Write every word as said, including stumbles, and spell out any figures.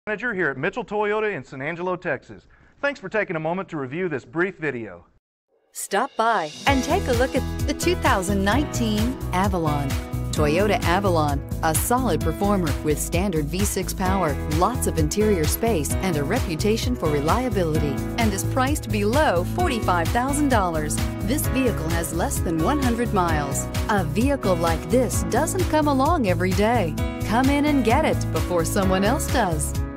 Manager here at Mitchell Toyota in San Angelo, Texas. Thanks for taking a moment to review this brief video. Stop by and take a look at the two thousand nineteen Avalon. Toyota Avalon, a solid performer with standard V six power, lots of interior space, and a reputation for reliability, and is priced below forty-five thousand dollars. This vehicle has less than one hundred miles. A vehicle like this doesn't come along every day. Come in and get it before someone else does.